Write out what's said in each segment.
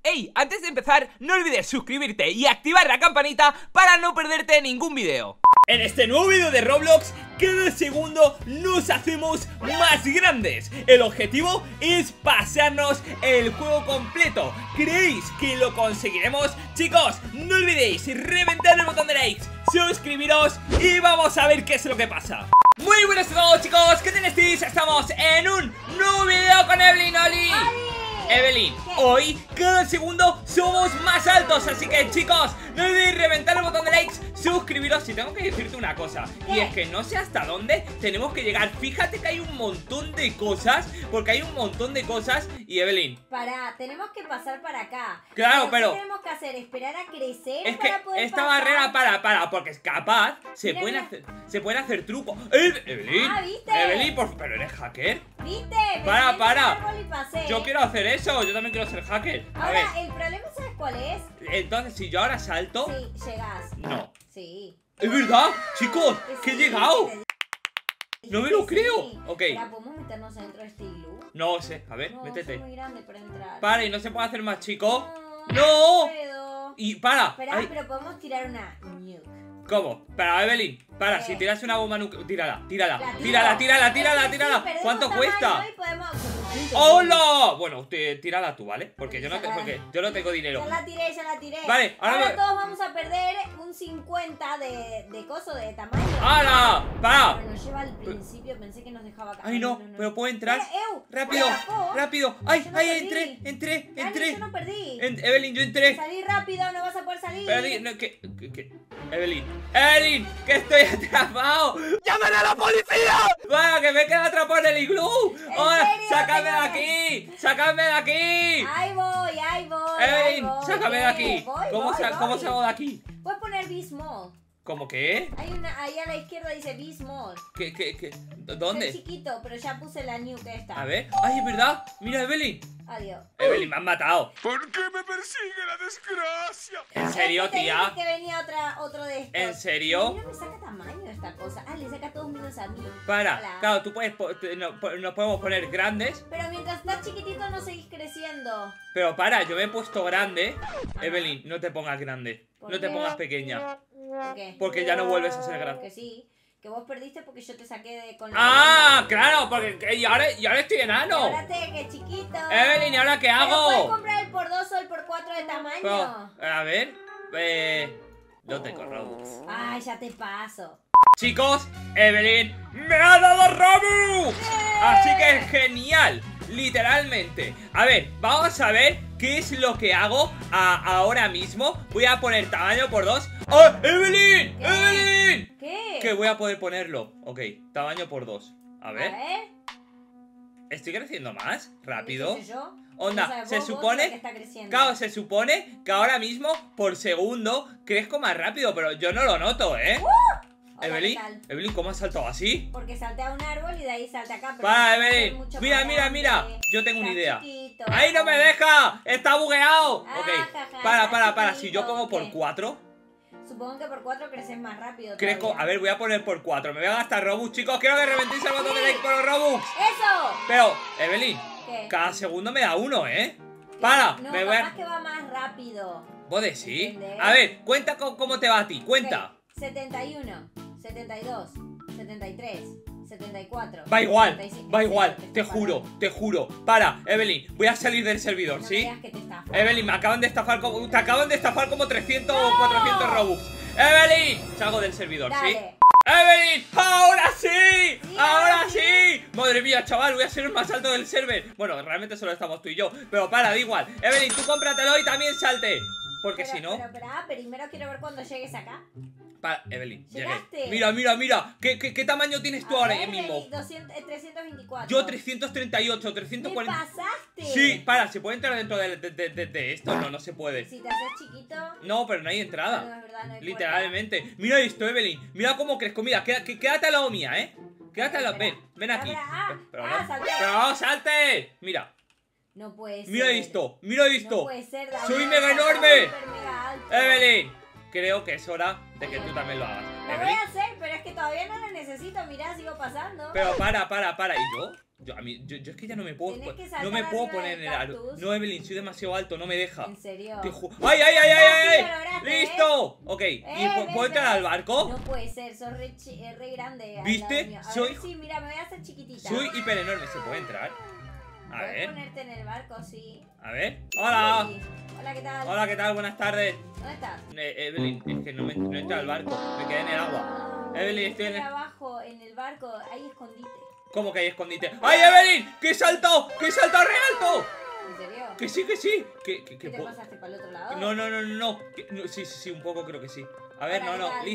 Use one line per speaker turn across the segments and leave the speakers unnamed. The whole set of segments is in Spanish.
Ey, antes de empezar, no olvides suscribirte y activar la campanita para no perderte ningún video. En este nuevo video de Roblox, cada segundo nos hacemos más grandes. El objetivo es pasarnos el juego completo. ¿Creéis que lo conseguiremos? Chicos, no olvidéis reventar el botón de likes, suscribiros y vamos a ver qué es lo que pasa. Muy buenas a todos, chicos, ¿qué tal estáis? Estamos en un nuevo video con Evelyn Oli. Evelyn, hoy cada segundo somos más altos, así que chicos, no olvidéis reventar el botón de likes, suscribiros. Y tengo que decirte una cosa, y es que no sé hasta dónde tenemos que llegar. Fíjate que hay un montón de cosas, porque hay un montón de cosas. Y Evelyn,
tenemos que pasar para acá.
Claro, pero
¿qué tenemos que hacer? ¿Esperar a crecer?
es que
para poder
esta
pasar?
barrera porque es capaz, se
Mira,
pueden hacer trucos. Evelyn,
¿viste?
Evelyn, pero eres hacker.
¿Viste?
Para.
Y pasé.
Yo quiero hacer eso, yo también quiero ser hacker. A ver,
Ahora, el problema, ¿sabes cuál es?
entonces si yo ahora salto,
Sí, llegas.
no.
Sí.
¡Es verdad! ¡Chicos! ¡Que he
sí,
llegado!
que te
¡No me
dije
lo
que
creo!
sí.
Ok.
Espera, ¿podemos meternos dentro de este iglú?
No sé, a ver,
No,
métete.
es muy grande para entrar.
Para, y no se puede hacer más chico.
No.
¡No!
Puedo.
Y para.
Espera,
Ay,
pero podemos tirar una nuke.
¿cómo? Para, Evelyn, para,
¿Qué?
si tiras una bomba nuclear, tírala.
¿La tiro?
Tírala.
Sí, perdemos
¿Cuánto
tamaño
cuesta?
y podemos...
¡Hola! Bueno, tírala tú, ¿vale? Porque yo no tengo dinero.
Ya la tiré.
Vale, ahora
todos vamos a perder un 50 de coso de tamaño.
¡Hala! ¡Para!
Pero nos lleva al principio, pensé que nos dejaba acá.
¡Ay, no! Pero puedo entrar.
¡Rápido!
¡Rápido! ¡Ay,
Yo no
ay!
perdí.
Entré.
Yo no perdí.
Evelyn, yo entré.
Salí rápido, no vas a poder salir.
Perdí, no, ¿qué? Evelyn, que estoy atrapado. ¡Llamen a la policía! ¡Vaya, que me he quedado atrapado en el iglú! ¡Ahora,
serio?
sácame de aquí! ¡Sácame de aquí!
Ahí voy.
Evelyn, sácame de aquí.
Voy,
¿Cómo salgo de aquí?
Puedes poner Be Small.
¿Cómo qué?
Ahí a la izquierda dice Be Small.
¿Qué?
Soy
¿Dónde?
chiquito, pero ya puse la nuke esta.
A ver. ¡Ay, es verdad! ¡Mira, Evelyn!
Adiós.
Evelyn, me han matado.
¿Por qué me persigue la desgracia?
¿En serio,
Es que te
tía?
dije que venía otro de estos.
¿En serio?
Mira, me saca tamaño esta cosa. Le saca todos menos a mí.
Para,
Hola.
claro, tú puedes, nos podemos poner grandes.
Pero mientras estás chiquitito no seguís creciendo.
Pero para, yo me he puesto grande. Evelyn, no te pongas grande.
¿Por
No te
qué?
pongas pequeña.
¿Por qué?
Porque ya no vuelves a ser grande.
Que sí. Que vos perdiste porque yo te saqué con la
¡Ah!
bomba.
¡Claro! Porque y ahora estoy
Y
enano.
ahora que chiquito.
Evelyn, ¿y ahora qué
Pero puedes
hago?
comprar el por 2 o el por 4 de tamaño.
Pero, a ver. No tengo Robux.
Ay, ya te paso.
Chicos, Evelyn me ha dado Robux. Así que es genial. Literalmente. A ver, vamos a ver qué es lo que hago ahora mismo. Voy a poner tamaño por 2. ¡Oh, Evelyn!
¿Qué?
¡Evelyn!
¿Qué?
Que voy a poder ponerlo. Ok, tamaño por 2. A
A
ver.
ver.
¿Estoy creciendo más? ¿Rápido?
¿Qué sé yo?
Onda,
O sea,
se
vos
supone...
sos la que está creciendo.
Claro, se supone que ahora mismo, por segundo, crezco más rápido. Pero yo no lo noto, ¿eh?
Hola,
Evelyn,
¿qué tal?
Evelyn, ¿cómo has saltado así?
Porque salté a un árbol y de ahí salté acá. pero
Va,
no sé
Evelyn,
mucho
mira,
más
mira.
grande.
Yo tengo una
Estás
idea.
chiquito.
¡Ahí no me deja! ¡Está bugueado!
Ah,
Ok,
jaja,
para.
está
Si yo pongo por
chiquito,
4,
Supongo que por 4 creces más rápido.
crezco.
todavía.
A ver, voy a poner por 4. Me voy a gastar Robux, chicos. Quiero que reventéis el botón de like por los Robux.
¡Eso!
Pero, Evelyn,
¿Qué?
cada segundo me da uno, ¿eh? Para,
No,
me voy
capaz
a...
que va más rápido.
¿Vos decís?
¿Entendés?
A ver, cuenta cómo te va a ti. Cuenta.
Ok, 71, 72, 73, 74.
Va igual,
75.
va igual,
Sí,
te juro. Para, Evelyn, voy a salir del servidor,
No
¿sí?
veas que te estafan.
Evelyn, te acaban de estafar como 300 o 400 Robux. Evelyn, salgo del servidor, ¿sí?
Dale.
Evelyn, ahora sí,
Sí,
ahora
ahora
sí. Madre mía, chaval, voy a ser el más alto del server. Bueno, realmente solo estamos tú y yo, pero para, da igual. Evelyn, tú cómpratelo y también salte. Porque si no...
Pero, primero quiero ver cuando llegues acá.
Para, Evelyn,
¿Llegaste?
llegué. Mira. ¿Qué tamaño tienes tú
A
ahora
ver,
mismo?
324.
Yo 338,
¿Te
340.
pasaste?
Sí, para, ¿se puede entrar dentro de esto? No se puede.
Si te haces chiquito.
No, pero no hay
No,
entrada.
es verdad, no hay
Literalmente. Mira esto, Evelyn. Mira cómo crezco. Mira, quédate al lado mía, ¿eh? Quédate al lado. Ven aquí.
Espera, salté.
Pero no, salte. Mira,
No puede ser.
mira esto.
No puede ser, Daniel.
Soy mega
Estás
enorme.
súper mega alto.
Evelyn, creo que es hora de que tú también lo hagas.
Lo voy
Evelyn.
a hacer, pero es que todavía no lo necesito. Mirá, sigo pasando.
Pero para. ¿Y yo? Yo es que ya no me puedo.
Tienes que
No
saltar
me puedo
arriba
poner
del
en el aro.
cactus.
No, Evelyn, soy demasiado alto, no me deja.
¿En serio?
¡Ay, ay, ay, ay,
Sí, lo
ay!
lograste,
¡Listo! Ok, ¿y
¿ves,
puedo entrar
ves?
al barco?
No puede ser, sos re grande. al
¿Viste?
lado mío. A
Soy-
ver, sí, mira, me voy a hacer chiquitita.
Soy hiper enorme, ¿se puede entrar? A
Puedes
ver,
ponerte en el barco, sí.
a ver. ¡Hola!
Sí. Hola, ¿qué tal?
Hola, ¿qué tal? Buenas tardes.
¿Dónde estás?
Evelyn, es que no entra al barco, me quedé en el agua. Evelyn, estoy en el...
abajo, en el barco, ahí escondite.
¿Cómo que hay escondite? ¡Ay, Evelyn! ¡Que salto! ¡Que salto re alto!
¿En serio?
Que sí, que sí.
¿Qué te pasaste para el otro lado?
No. Sí, un poco creo que sí. A ver,
Hola,
no.
¿qué tal?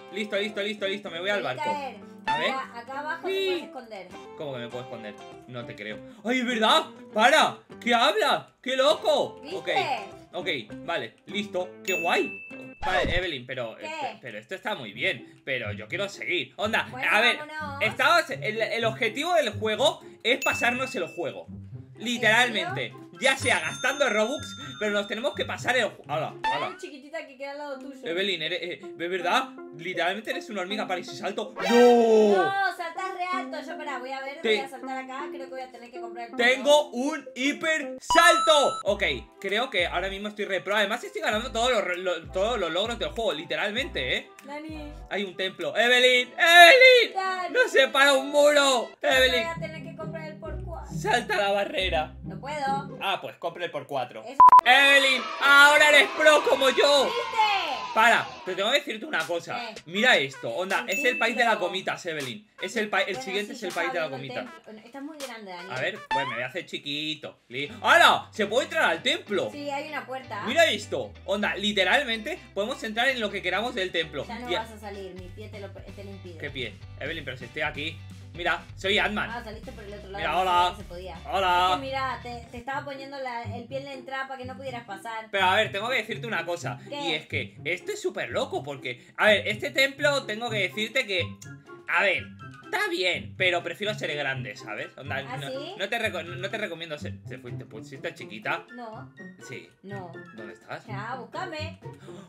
Listo. Me voy al barco.
Caer.
A ver.
Acá abajo
Sí.
te puedes esconder.
¿Cómo que me puedo esconder? No te creo. ¡Ay, es verdad! ¡Para! ¿Qué hablas? ¡Qué loco!
¿Viste?
Ok, vale, listo. ¡Qué guay! Vale, Evelyn, pero
¿Qué?
esto está muy bien. Pero yo quiero seguir. Onda,
Bueno,
a ver,
vámonos.
el objetivo del juego es pasarnos el juego. Literalmente. Ya sea gastando Robux, pero nos tenemos que pasar el juego. ¡Hala!
Hay una chiquitita que queda al lado tuyo.
Evelyn, ¿de verdad? Literalmente eres una hormiga para y si salto. ¡No!
No, saltás re alto. Yo, espera, voy a ver,
Te-
voy a saltar acá. Creo que voy a tener que comprar el
Tengo un hiper salto. Ok, creo que ahora mismo estoy re pro. Además estoy ganando todos los logros del juego, literalmente,
Dani,
Hay un templo. Evelyn, Evelyn.
Dani.
No se para un muro.
Voy
Evelyn,
a tener que comprar el por 4.
salta la barrera.
No puedo.
Ah, pues compre el por 4.
Es-
Evelyn, ahora eres pro como yo.
¿Viste?
Para, te tengo que decirte una cosa.
¿Qué?
Mira esto, onda,
El
es el país de las
templo.
gomitas, Evelyn. El
Bueno,
siguiente
sí,
es el
yo
país de
estaba
las
viendo el
gomitas.
templo. Estás muy grande, Dani.
A ver, pues me voy a hacer chiquito. ¡Hala! ¿Se puede entrar al templo?
Sí, hay una puerta.
Mira esto, onda, literalmente podemos entrar en lo que queramos del templo.
Ya no vas a salir, mi pie te lo impide.
¿Qué pie? Evelyn, pero si estoy aquí. Mira, soy Ant-Man.
Ah, saliste por el otro lado.
Mira,
no
hola.
sabía que se podía. Es que
Hola.
mira, te estaba poniendo el pie en la entrada para que no pudieras pasar.
Pero a ver, tengo que decirte una cosa.
¿Qué?
Y es que esto es súper loco porque... A ver, este templo tengo que decirte que... A ver, está bien, pero prefiero ser grande, ¿sabes? Onda,
¿Ah, sí?
no te recomiendo ser... ¿Te pusiste chiquita?
No,
Sí.
no.
¿Dónde estás?
Ya, búscame.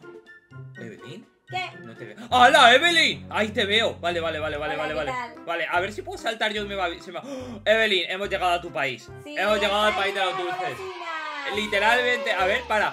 ¿Evelyn?
¿Qué?
No te veo. ¡Hola, Evelyn! Ahí te veo. Vale.
Hola, ¿qué
Vale.
tal?
Vale, a ver si puedo saltar yo y me va... ¡Oh! Evelyn, hemos llegado a tu país.
Sí,
Hemos llegado al
ahí
país de los
está la
dulces.
golosina.
Literalmente, a ver, para.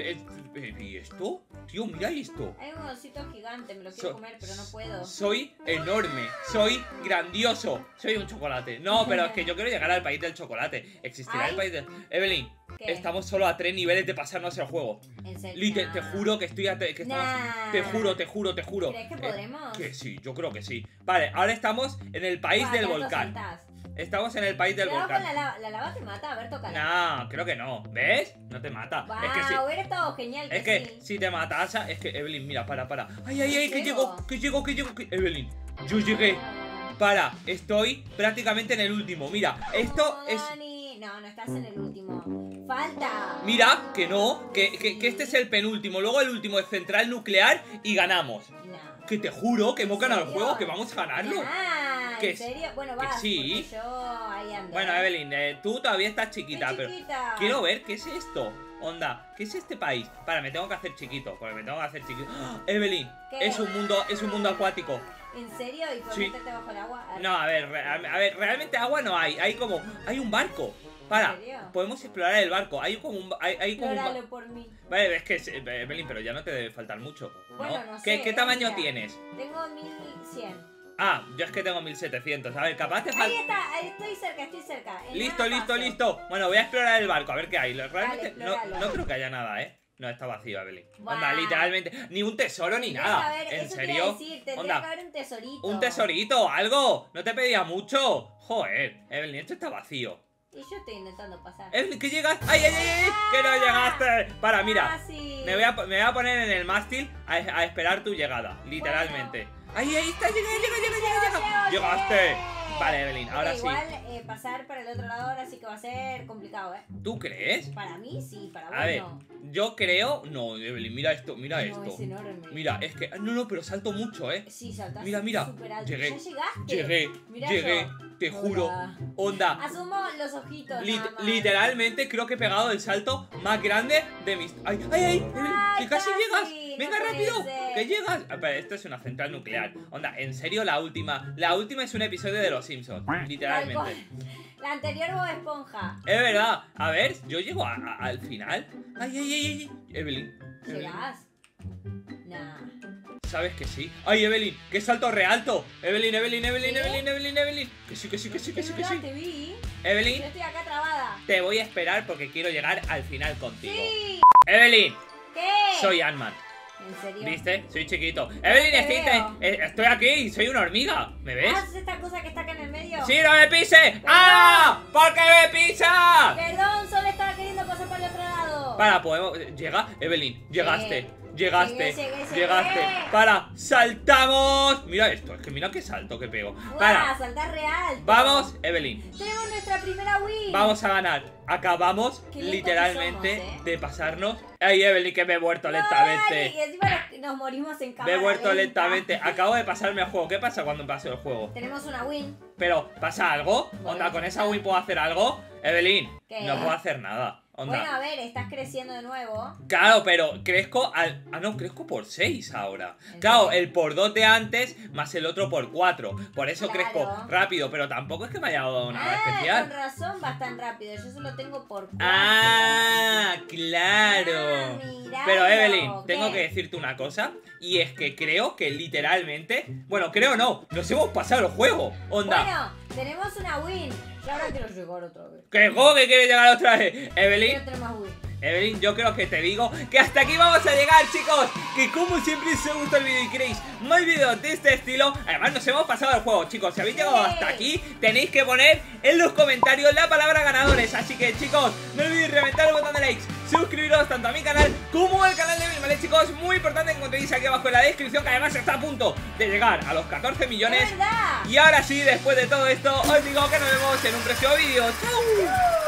¿Y esto? Tío, mira esto.
Hay un osito gigante, me lo
So-
quiero comer, pero no puedo.
Soy enorme, soy grandioso, soy un chocolate. No, pero es que yo quiero llegar al país del chocolate. ¿Existirá el
Ay.
país del...? Evelyn,
¿Qué?
estamos solo a 3 niveles de pasarnos el juego.
En serio.
Te juro que estoy a... que estamos...
Nah.
Te juro.
¿Crees que podremos?
Que sí, yo creo que sí. Vale, ahora estamos en el país
Buah,
del
tanto
volcán.
saltás.
Estamos en el país del
Cuidado
volcán.
con la lava te mata, a ver, tócala.
No, creo que no. ¿Ves? No te mata.
Wow,
Es que sí.
hubiera estado genial que
Es que
sí.
si te matas, es que Evelyn, mira, para. Ay, que
Llego.
llego. Evelyn, yo llegué. Para, estoy prácticamente en el último. Mira, esto
No,
es.
Dani. No, no estás en el último. Falta.
Mira, que no, que este es el penúltimo. Luego el último es central nuclear y ganamos.
No.
Que te juro que hemos ganado el
serio?
juego, que vamos a ganarlo.
Nah,
Que
¿en serio? Bueno,
que
vas,
sí.
porque yo ahí ando.
Bueno, Evelyn, tú todavía estás chiquita,
Estoy
pero.
chiquita.
Quiero ver qué es esto. Onda, ¿qué es este país? Para, me tengo que hacer chiquito, porque me tengo que hacer chiquito. ¡Ah! Evelyn,
¿Qué?
es un mundo acuático.
¿En serio? ¿Y por
Sí.
meterte bajo el agua?
No, a ver, realmente agua no hay. Hay un barco. Para,
¿En serio?
podemos explorar el barco. Hay como un
Explóralo por mí.
Vale, es que Evelyn, pero ya no te debe faltar mucho, ¿no?
Bueno, no
¿Qué
sé,
tamaño
mira.
tienes?
Tengo 1100.
Ah, yo es que tengo 1700. A ver, capaz te
Ahí
falta.
está, ahí estoy cerca. En
Listo,
nada paso.
listo. Bueno, voy a explorar el barco, a ver qué hay. Realmente
explóralo.
no creo que haya nada, ¿eh? No, está vacío, Evelyn.
Buah.
Onda, literalmente. Ni un tesoro ni
Tendría
nada.
que haber-
¿En
eso te iba a
serio?
decir, tendría
Onda,
que haber un tesorito.
un tesorito, algo. No te pedía mucho. Joder, Evelyn, esto está vacío.
Y yo estoy intentando pasar.
Evelyn, que llegas. ¡Ay! ¡Que no llegaste! Para, mira.
Casi.
Me voy a poner en el mástil a esperar tu llegada, literalmente. ¡Ay, ahí está! ¡Llega!
Llego.
¡Llegaste! Vale, Evelyn, ahora
Ok,
sí.
igual pasar para el otro lado ahora sí que va a ser complicado, ¿eh?
¿Tú crees?
Para mí sí, para vos
A ver,
no.
yo creo... No, Evelyn, mira esto,
No, es enorme.
Mira, es que... No, pero salto mucho, ¿eh?
Sí, saltás
Mira,
súper alto.
llegué.
¿Ya llegaste?
Llegué,
Mirá
llegué,
yo.
te juro.
Hola.
Onda,
Asumo los ojitos nada más.
literalmente creo que he pegado el salto más grande de mis... ¡Ay, Evelyn!
Ay,
¡Que casi
casi,
llegas!
no
¡Venga,
puede
rápido!
ser.
¡Que llegas! Ah, pero esto es una central nuclear. Onda, en serio, la última es un episodio de Los Simpsons, literalmente.
La anterior Bob Esponja.
Es verdad. A ver, yo llego al final. Ay. Evelyn.
¿Llegas? Nah.
Sabes que sí. Ay, Evelyn, qué salto realto. Evelyn. Que sí.
Te vi.
Evelyn,
Yo estoy acá trabada.
te voy a esperar porque quiero llegar al final contigo.
Sí.
Evelyn,
¿Qué?
soy Ant-Man.
¿En serio?
¿Viste? Soy chiquito. Evelyn, estoy aquí, soy una hormiga. ¿Me ves?
¿Haces esta cosa que está acá en el medio?
¡Sí, no me pise! ¡Ah! ¿Por qué me pisas?
Perdón, solo estaba queriendo pasar para el otro lado.
Para, podemos... ¿Llega? Evelyn, llegaste. Llegaste.
Llegué.
Para, saltamos. Mira esto, es que mira qué salto que pego. Para.
Saltar real.
Vamos, Evelyn.
Tenemos nuestra primera win.
Vamos a ganar. Acabamos
Qué lentos
literalmente
somos,
de pasarnos. Ay, Evelyn, que me he muerto lentamente.
Y encima nos morimos en cámara
Me he muerto
lenta.
lentamente. Acabo de pasarme el juego. ¿Qué pasa cuando paso el juego?
Tenemos una win.
Pero, ¿pasa algo? Onda, ¿con esa win puedo hacer algo? Evelyn,
¿Qué?
no puedo hacer nada. Onda.
Bueno, a ver, estás creciendo de nuevo.
Claro, pero crezco al... Ah, no, crezco por 6 ahora.
¿En
Claro,
serio?
el por 2 de antes más el otro por 4. Por eso
Claro.
crezco rápido, pero tampoco es que me haya dado nada
Con
especial.
razón vas tan rápido. Yo solo tengo por 4.
Ah, claro.
miralo.
Pero Evelyn,
¿Qué?
tengo que decirte una cosa. Y es que creo que literalmente... Bueno, creo no, nos hemos pasado el juego. Onda.
Bueno, tenemos una win. Y ahora quiero llegar otra vez.
¿Qué juego que quiere llegar otra vez? Evelyn,
Quiero tener más win.
Evelyn, yo creo que te digo que hasta aquí vamos a llegar, chicos. Que como siempre, si os gustó el vídeo y queréis más vídeos de este estilo, además nos hemos pasado el juego, chicos. Si habéis llegado hasta aquí, tenéis que poner en los comentarios la palabra ganadores. Así que, chicos, no olvidéis reventar el botón de likes, suscribiros tanto a mi canal como al canal de Evelyn, ¿vale, chicos? Muy importante que encontréis aquí abajo en la descripción, que además está a punto de llegar a los 14 millones.
¡Es verdad!
Y ahora sí, después de todo esto, os digo que nos vemos en un próximo vídeo. ¡Chao!